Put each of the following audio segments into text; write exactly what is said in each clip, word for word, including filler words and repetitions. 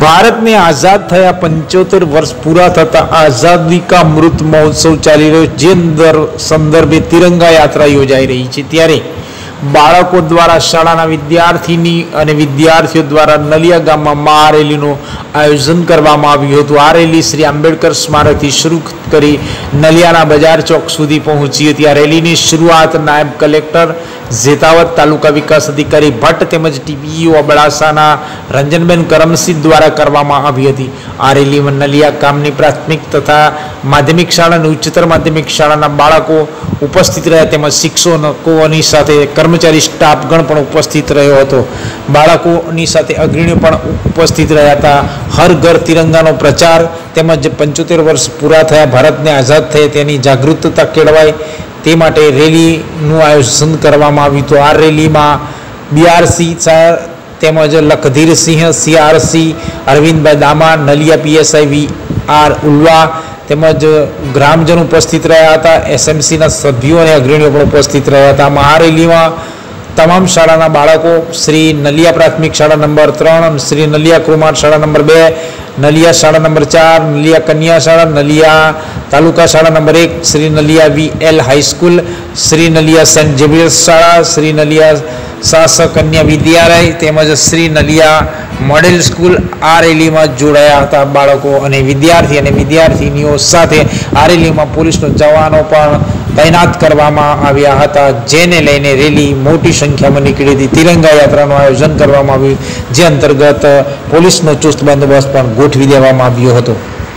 भारत ने आजाद थया पंचोतेर वर्ष पूरा थता आजादी का अमृत महोत्सव चाली रह्यो जे संदर्भे तिरंगा यात्रा योजाई रही है। त्यारे बाळको द्वारा शाळाना विद्यार्थीनी अने विद्यार्थीओ द्वारा नलिया गाममां महारेलीनुं आयोजन करवामां आव्युं हतुं। आ रेली श्री आंबेडकर स्मारकथी शरू करी नलियाना बजार चौक सुधी पहोंची हती। आ रेलीनी शरूआत नायब कलेक्टर जेतावत, तालुका विकास अधिकारी भट्ट तेमज टीपीओ अबड़ासाना रंजनबेन करमसिंह द्वारा करवामां आवी हती। आ रेलीमां नलिया गामनी प्राथमिक तथा माध्यमिक शाळा अने उच्चतर माध्यमिक शाळाना बाळको उपस्थित रह्या तेमज शिक्षकोनी साथे कर्मचारी स्टाफगण पण उपस्थित रह्यो हतो। बाळकोनी साथे अग्रणीओ पण उपस्थित रह्या हता। हर घर तिरंगानो प्रचार तेमज पंचोतेर वर्ष पूरा थया भारतने आजाद थये तेनी जागृतता केळवाय ते माटे रेलीनुं आयोजन करवामां आव्युं हतुं। आ रेलीमां बीआरसी चार तेमज Lakhdhir Singh, CRC Arvindbhai Dama, Naliya PSI V R Ulva तेमज ग्रामजन उपस्थित रह्या हता। एसएमसीना सभ्यो अने अग्रणीओ पण उपस्थित रह्या हता। आ रेलीमां तमाम शाळाना बाळको श्री नलिया प्राथमिक शाळा नंबर त्रण, श्री नलिया कुमार शाळा नंबर बे, नलिया शाळा नंबर चार, नलिया कन्या शाळा, नलिया तालुका शाळा नंबर एक, Shri Naliya V L high school, Shri Naliya saint Xavier's शाळा, श्री नलिया शासक कन्या विद्यालय तेमज श्री नलिया मॉडल स्कूल आ रेलीमां जोड़ाया हता। बाळको अने विद्यार्थी अने विद्यार्थिनीओ साथे आ रेलीमां पोलीसनो जवानो पण तैनात करवामां आव्या हता, जेने लईने रेली मोटी संख्यामां निकળી હતી। तिरंगा यात्राનું आयोजन કરવામાં આવ્યું, જે અંતર્ગત પોલીસનો ચુસ્ત બંદોબસ્ત પણ ગોઠવી દેવામાં આવ્યો હતો।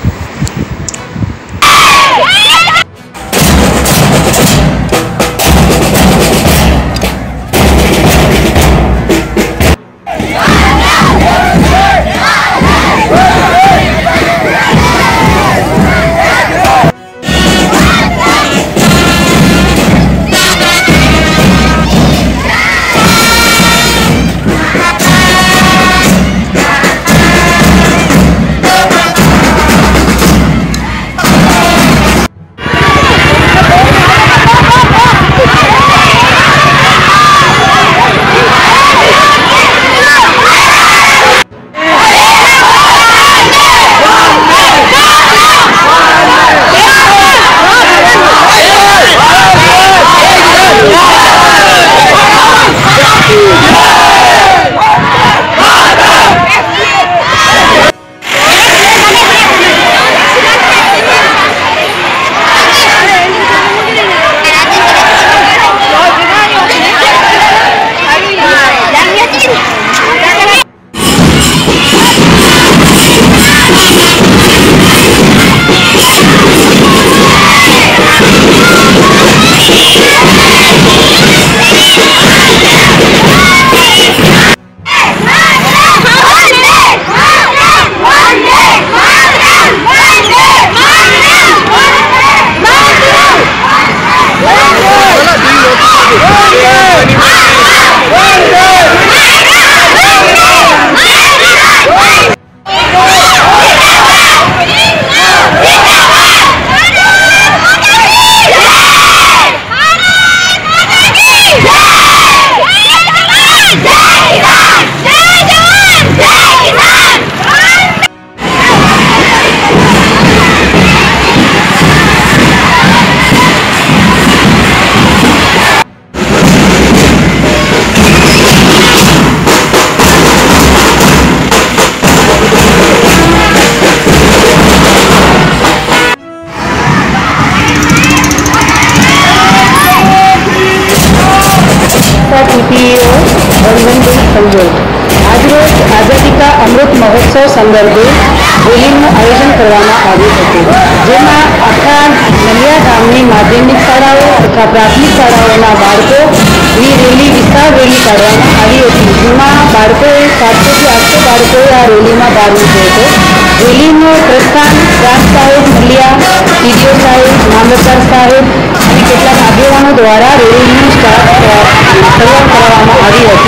આજરોજ આઝાદી કા અમૃત મહોત્સવ સંદર્ભે રેલીનું આયોજન કરવામાં આવ્યું હતું, જેમાં આખા નલિયા ગામની માધ્યમિક શાળાઓ તથા પ્રાથમિક શાળાઓના બાળકો એ રેલી વિશાળ રેલી કાઢવામાં આવી હતી, જેમાં બાળકોએ સાતસોથી આઠસો બાળકોએ આ રેલીમાં ભાગ લીધો હતો। રેલીનું પ્રસ્થાન ગ્રામ સાહેબ નલિયા, ટીડીઓ સાહેબ, મામલતદાર સાહેબ અને કેટલાક આગેવાનો દ્વારા રેલીનું સ્ટાર્ટ તૈયાર કરવામાં આવી હતી।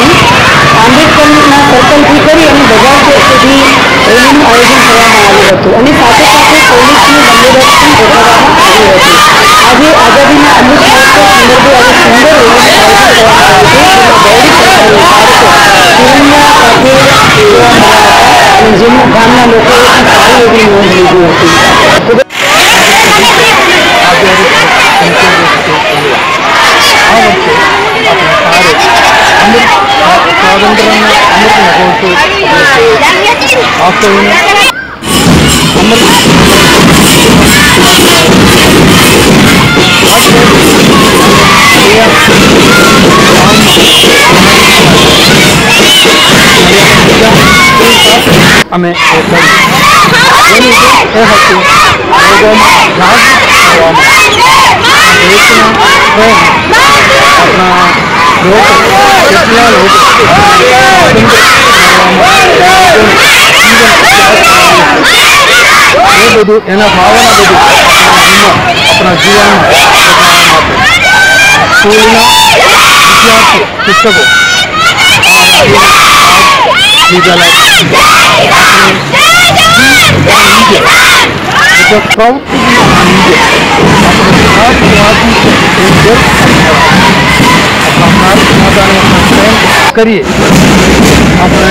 આંબેડકરના સર્કલથી કરી અને બજાર ચોક સુધી રેલીનું આયોજન કરવામાં આવ્યું હતું અને સાથે સાથે પોલીસનો બંદોબસ્ત પણ ગોઠવવામાં આવ્યો હતો। આજે આઝાદીના અમૃત મહોત્સવ સંદર્ભે આજે સુંદર રેલીનું આયોજન કરવામાં આવ્યું છે, જેમાં બહોળી સંખ્યામાં બાળકો તિરંગા સાથે જોવા મળ્યા હતા। જેમાં ગામના લોકોએ પણ સારી એવી નોંધ લીધી હતી. અમે એની એ હતી લોકોમાં જાગૃત કરવામાં દેશના પ્રેમ આપણા લોકો કેટલા લોકો એ બધું એના ભાવના બધું આપણા જીવનમાં સ્કૂલના વિદ્યાર્થી શિક્ષકો લીધા जो प्रवृत्ति करिए अपने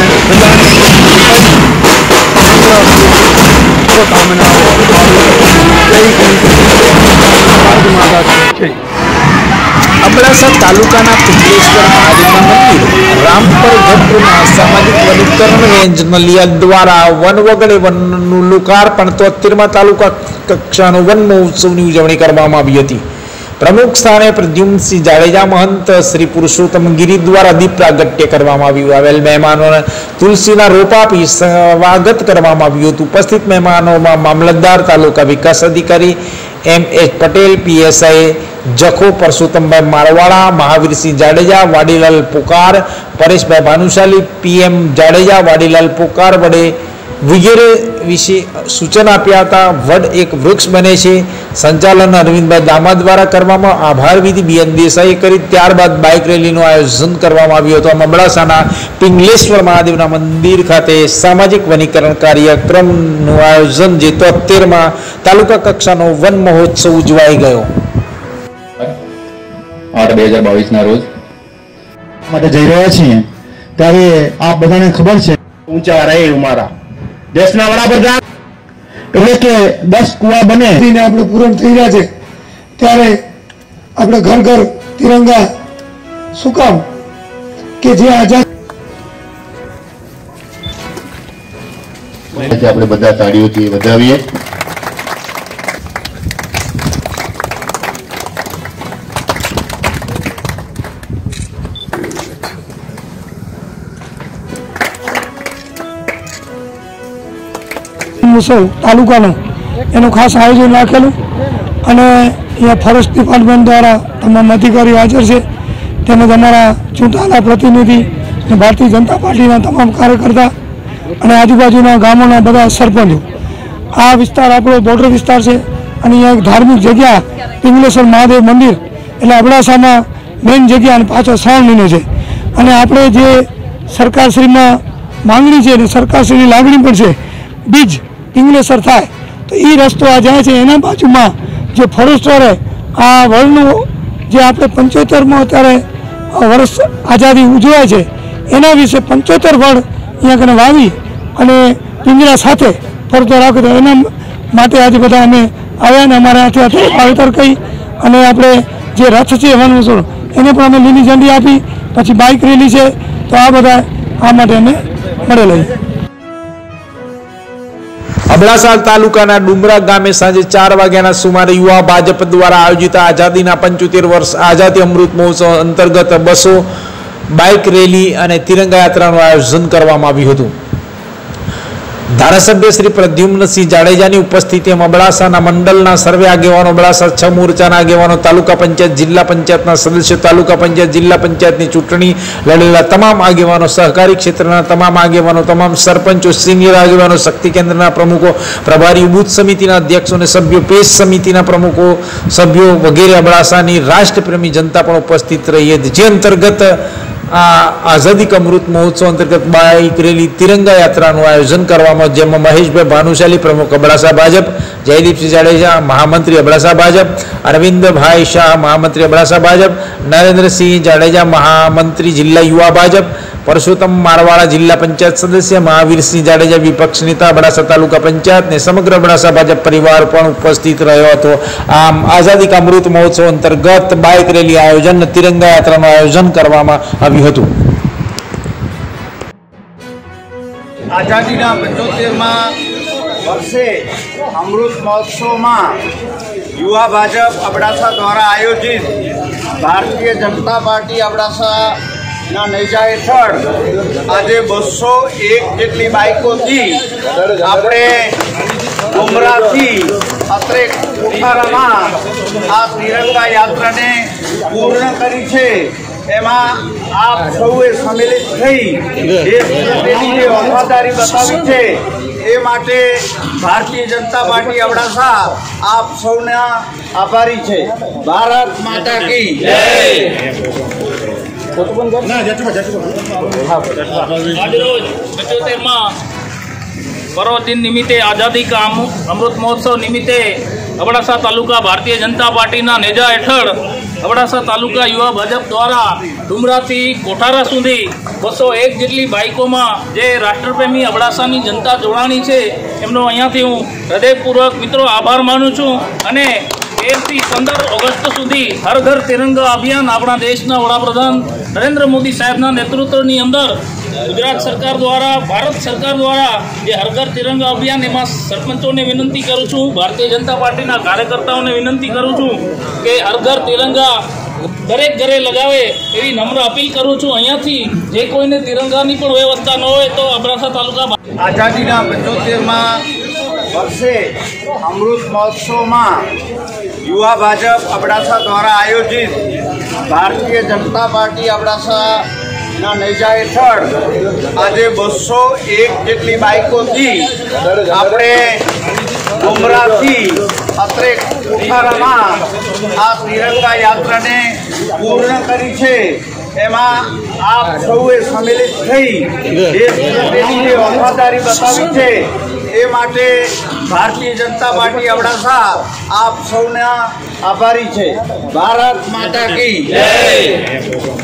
અબડાસા તાલુકાના પિંગલેશ્વર મહાદેવના મંદિર રામપર ભટ્ટના સામાજિક વનીકરણ રેન્જ નલિયા દ્વારા વન વગડે વનનું લોકાર્પણ તોતેરમા તાલુકા કક્ષાનો વન મહોત્સવની ઉજવણી કરવામાં આવી હતી. પ્રમુખ સ્થાને પ્રદ્યુમ્નસિંહ જાડેજા મહંત શ્રી પુરુષોત્તમ ગિરી દ્વારા દીપ પ્રાગટ્ય કરવામાં આવ્યું. આવેલ મહેમાનોને તુલસીના રોપા આપી સ્વાગત કરવામાં આવ્યું હતું. ઉપસ્થિત મહેમાનોમાં મામલતદાર, તાલુકા વિકાસ અધિકારી M H Patel, PSI Jakhau Parsottambhai Marwada, Mahavirsinh Jadeja, Vadilal Pokar, Pareshbhai Bhanushali, PM Jadeja, Vadilal Pokar વડે વગેરે વિશે સૂચન આપ્યા હતા. વડ એક વૃક્ષ બને છે સંચાલન અરવિંદભાઈ દામા દ્વારા કરવામાં આભાર વિધિ બીએન દેસાઈએ કરી. ત્યારબાદ બાઇક રેલીનું આયોજન કરવામાં આવ્યું હતું. અબડાસાના પિંગલેશ્વર મહાદેવના મંદિર ખાતે સામાજિક વનીકરણ કાર્યક્રમનું આયોજન જે તોતેરમાં તાલુકા કક્ષાનો વન મહોત્સવ ઉજવાઈ ગયો. આઠ બે હજાર બાવીસ ના રોજ માટે જઈ રહ્યા છીએ ત્યારે આપ બધાને ખબર છે ઊંચા રહે અમારા દેશના વડાપ્રધાન એટલે કે દસ કુવા બને આપણે પૂરણ થઈ રહ્યા છે ત્યારે આપણે ઘર ઘર તિરંગા શું કામ કે જે આઝાદ આપણે બધા તાળીઓથી વધાવીએ. મુસલ તાલુકાનું એનું ખાસ આયોજન રાખેલું અને અહીંયા ફોરેસ્ટ ડિપાર્ટમેન્ટ દ્વારા તમામ અધિકારીઓ હાજર છે તેમજ અમારા ચૂંટાયેલા પ્રતિનિધિ અને ભારતીય જનતા પાર્ટીના તમામ કાર્યકર્તા અને આજુબાજુના ગામોના બધા સરપંચો. આ વિસ્તાર આપણો બોર્ડર વિસ્તાર છે અને અહીંયા એક ધાર્મિક જગ્યા પિંગલેશ્વર મહાદેવ મંદિર એટલે અબડાસામાં મેઇન જગ્યા અને પાછો શ્રાવણ મહિનો છે અને આપણે જે સરકારશ્રીમાં માંગણી છે અને સરકારશ્રીની લાગણી પણ છે બીજ પિંગલેશ્વર થાય તો એ રસ્તો આ જાય છે એના બાજુમાં જે ફોરેસ્ટરે આ વર્લ્ડનું જે આપણે પંચોતેરમાં અત્યારે વર્ષ આઝાદી ઉજવાય છે એના વિશે પંચોતેર વર્ડ અહીંયા કને વાવી અને પિંજરા સાથે ફરતો રાખો તો એના માટે આજે બધા અમે આવ્યા ને અમારા હાથે વાવેતર કહી અને આપણે જે રથ છે વન મહોત્સવ એને પણ અમે લીલી ઝંડી આપી. પછી બાઇક રેલી છે તો આ બધા આ માટે અમે મળેલા. અબડાસા તાલુકાના ડુમરા ગામે સાંજે ચાર વાગ્યાના સુમારે યુવા ભાજપ દ્વારા આયોજિત આઝાદીના પંચોતેર વર્ષ આઝાદી અમૃત મહોત્સવ અંતર્ગત બસો, બાઇક રેલી અને તિરંગા યાત્રાનું આયોજન કરવામાં આવ્યું હતું. ધારાસભ્ય શ્રી પ્રદ્યુમ્નસિંહ જાડેજાની ઉપસ્થિતિમાં અબડાસાના મંડળના સર્વે આગેવાનો, અબડાસા છ મોરચાના આગેવાનો, તાલુકા પંચાયત, જિલ્લા પંચાયતના સદસ્યો, તાલુકા પંચાયત, જિલ્લા પંચાયતની ચૂંટણી લડેલા તમામ આગેવાનો, સહકારી ક્ષેત્રના તમામ આગેવાનો, તમામ સરપંચો, સિનિયર આગેવાનો, શક્તિ કેન્દ્રના પ્રમુખો, પ્રભારી, બૂથ સમિતિના અધ્યક્ષો અને સભ્યો, પેશ સમિતિના પ્રમુખો, સભ્યો વગેરે અબડાસાની રાષ્ટ્રપ્રેમી જનતા પણ ઉપસ્થિત રહી હતી. જે અંતર્ગત આ આઝાદી કા અમૃત મહોત્સવ અંતર્ગત બાઇક રેલી, તિરંગા યાત્રાનું આયોજન કરવામાં, જેમાં મહેશભાઈ ભાનુશાલી પ્રમુખ અબડાસા ભાજપ, જયદીપસિંહ જાડેજા મહામંત્રી અબડાસા ભાજપ, અરવિંદભાઈ શાહ મહામંત્રી અબડાસા ભાજપ, નરેન્દ્રસિંહ જાડેજા મહામંત્રી જિલ્લા યુવા ભાજપ, परसोत्तम मारवाड़ा जिला पंचायत सदस्य महावीर सिंह जाडेजा विपक्ष नेता अबड़ासा तालुका पंचायत ने समग्र अबड़ासा भाजप परिवार पण उपस्थित रह्यो हतो। आम आजादी का अमृत महोत्सव अंतर्गत बाइक रेली आयोजन तिरंगा यात्राનું आयोजन કરવામાં આવ્યું હતું। आजादीना पंचोतेरमा वर्षे अमृत महोत्सव में युवा भाजप अबड़ासा द्वारा आयोजित भारतीय जनता पार्टी अबड़ासा नेजा हेठळ आज बसो एक जेटली बाइको थी आपणे डुमरा थी अत्रे कोठारामां आ तिरंगा यात्रा ने पूर्ण करी छे। एमां आप सौए सम्मिलित थई देश प्रत्येनी जे वफादारी बतावी छे ए माटे भारतीय जनता पार्टी अबड़ासा आप सौना आभारी छे। भारत माता की जय। पर्वदिन निमित्ते आजादी का अमृत महोत्सव निमित्ते अबड़ासा तालुका भारतीय जनता पार्टी नेजा हेठळ अबड़ासा तालुका युवा भाजप द्वारा डुमरा थी कोठारा सुधी बसो एक जेटली बाइको में जे राष्ट्रप्रेमी अबड़ासानी जनता जोड़ाणी छे एमनो अहींयाथी हूँ हृदयपूर्वक मित्रों आभार मानु छूं। अने तेर थी पंदर ऑगस्ट सुधी हर घर तिरंगा अभियान अपना देशना वडाप्रधान नरेंद्र मोदी साहेबना नेतृत्वनी अंदर गुजरात सरकार द्वारा भारत सरकार द्वारा जे हर घर तिरंगा अभियान एमां सरपंचों ने विनंती करूँ छूं, भारतीय जनता पार्टी कार्यकर्ताओं ने विनंती करूँ छूं कि हर घर तिरंगा दरेक घरे लगावे एवी नम्र अपील करूँ छूं। अहींयाथी जे कोईने तिरंगानी पण व्यवस्था न होय तो अबड़ासा तालुका आजादीना पंचोतेरमा वर्षे अमृत महोत्सव में युवा भाजप अबड़ासा द्वारा आयोजित भारतीय जनता पार्टी अबड़ासा नेजा हेठळ आज बसो एक जेटली बाइको थी आपणे डुमरा थी अत्रे कोठारामां आ तिरंगा यात्रा ने पूर्ण करी छे। एमां आप सौए सम्मिलित थई देश प्रत्येनी जे वफादारी बतावी छे ए माटे भारतीय जनता पार्टी अबड़ासा आप सौना आभारी छे। भारत माता की जय।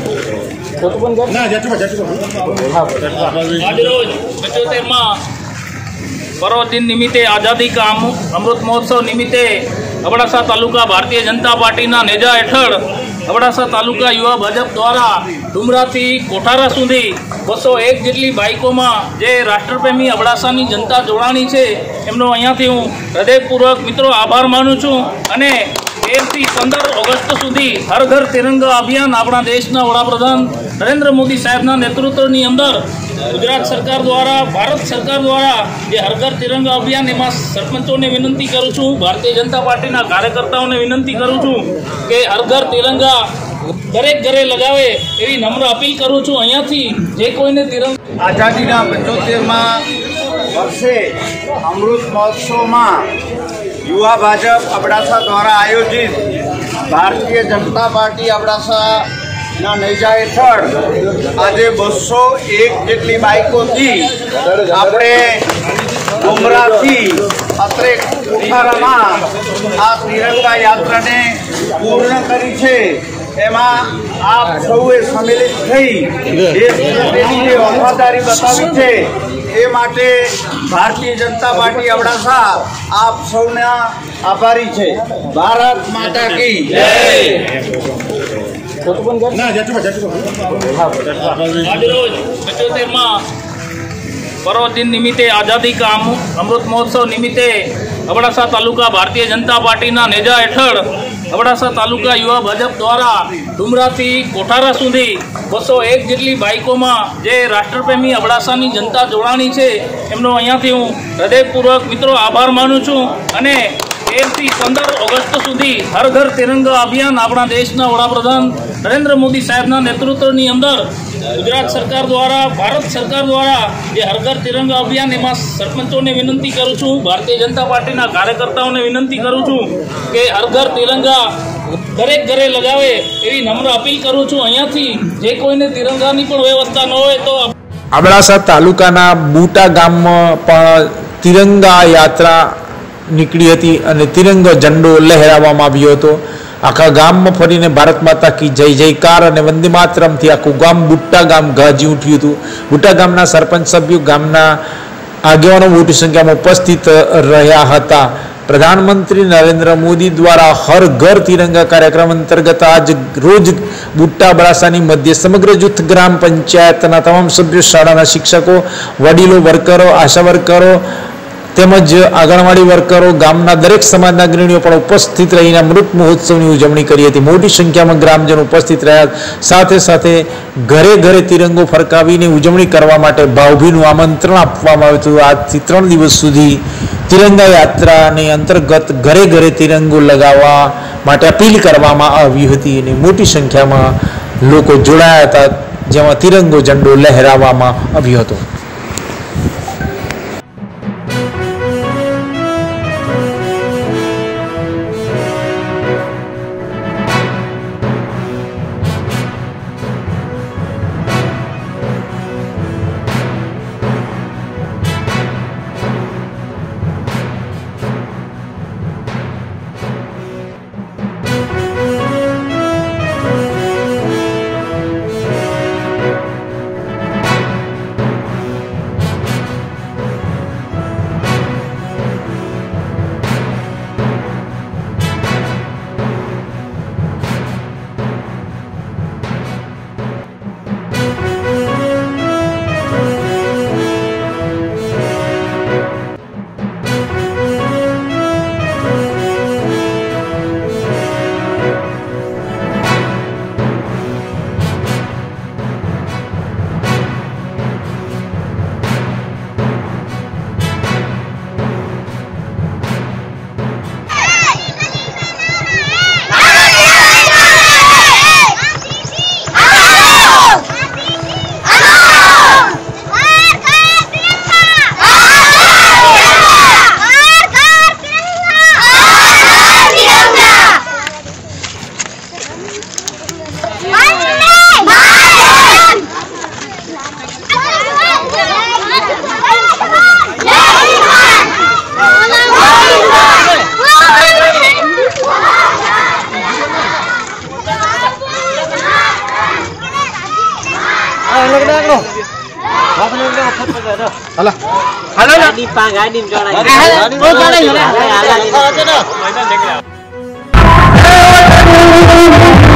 पर्वदिन निमित्ते आजादी का अमृत महोत्सव निमित्ते अबड़ासा तालुका भारतीय जनता पार्टी नेजा हेठळ अबड़ासा तालुका युवा भाजप द्वारा डुमरा थी कोठारा सुधी बसो एक जेटली बाइको में जे राष्ट्रप्रेमी अबड़ासानी जनता जोड़ाणी छे एमनो अहींयाथी हूँ हृदयपूर्वक मित्रों आभार मानु छूं। अने तेर थी पंदर ऑगस्ट सुधी हर घर तिरंगा अभियान अपना देशना वडाप्रधान नरेंद्र मोदी साहेबना नेतृत्वनी अंदर गुजरात सरकार द्वारा भारत सरकार द्वारा जे हर घर तिरंगा अभियान एमां सरपंचों ने विनंती करूँ छूं, भारतीय जनता पार्टी कार्यकर्ताओं ने विनंती करूँ छूं कि हर घर तिरंगा दरेक घरे लगावे एवी नम्र अपील करूँ छूं। अहींयाथी जे कोईने तिरंगा आजादीना पंचोतेरमा वर्षे अमृत महोत्सव में युवा भाजप अबड़ासा द्वारा आयोजित भारतीय जनता पार्टी अबड़ासा नेजा हेठळ आज बसो एक जेटली बाइको थी आपणे डुमरा थी अत्रे कोठारामां आ तिरंगा यात्रा ने पूर्ण करी छे। एमां आप सौए सम्मिलित थई देश प्रत्येनी जे वफादारी बतावी छे ए माटे भारतीय जनता पार्टी अबड़ासा आप सौना आभारी छे। भारत माता की जय। पर्वदिन निमित्ते आजादी का अमृत महोत्सव निमित्ते अबड़ासा तालुका भारतीय जनता पार्टी नेजा हेठळ अबड़ासा तालुका युवा भाजप द्वारा डुमरा थी कोठारा सुधी बसो एक जेटली बाइको में जे राष्ट्रप्रेमी अबड़ासानी जनता जोड़ाणी छे एमनो अहींयाथी हूँ हृदयपूर्वक मित्रों आभार मानु छूं। अने तेर थी पंदर ऑगस्ट सुधी हर घर तिरंगा अभियान अपना देशना वडाप्रधान नरेंद्र मोदी साहेबना नेतृत्वनी अंदर गुजरात सरकार द्वारा भारत सरकार द्वारा जे हर घर तिरंगा अभियान एमां सरपंचों ने विनंती करूँ छूं, भारतीय जनता पार्टी कार्यकर्ताओं ने विनंती करूँ छूं कि हर घर तिरंगा दरेक घरे लगावे एवी नम्र अपील करूँ छूं। अहींयाथी जे कोईने तिरंगानी पण व्यवस्था न होय तो अबड़ासा तालुकाना बूटा गाममां पण तिरंगा यात्रा નીકળી હતી અને તિરંગો ઝંડો લહેરાવવામાં આવ્યો હતો। आखा गाम में फरीने भारत माता की जय जयकार और वंदे मातरम थी आखू गाम बुट्टा गाम गाजी उठ्યું હતું। बुट्टा गामना सरपंच सभ्यो गामना આગેવાનો મોટી સંખ્યામાં ઉપસ્થિત રહ્યા હતા। प्रधानमंत्री नरेंद्र मोदी द्वारा हर घर तिरंगा कार्यक्रम अंतर्गत आज रोज बुट्टा अबड़ासानी मध्य समग्र जूथ ग्राम पंचायतना तमाम सभ्यों, शाळाना शिक्षकों, वडीलो, वर्करो, आशा वर्करो તેમજ આંગણવાડી વર્કરો, ગામના દરેક સમાજના અગ્રણીઓ પણ ઉપસ્થિત રહીને અમૃત મહોત્સવની ઉજવણી કરી હતી। મોટી સંખ્યામાં ગ્રામજનો ઉપસ્થિત રહ્યા, સાથે સાથે ઘરે ઘરે તિરંગો ફરકાવીને ઉજવણી કરવા માટે ભાવભીનું આમંત્રણ આપવામાં આવ્યું હતું। આજથી ત્રણ દિવસ સુધી તિરંગા યાત્રાની અંતર્ગત ઘરે ઘરે તિરંગો લગાવવા માટે અપીલ કરવામાં આવી હતી અને મોટી સંખ્યામાં લોકો જોડાયા હતા, જેમાં તિરંગો ઝંડો લહેરાવવામાં આવ્યો હતો। Gadim pa, gadim jodoh.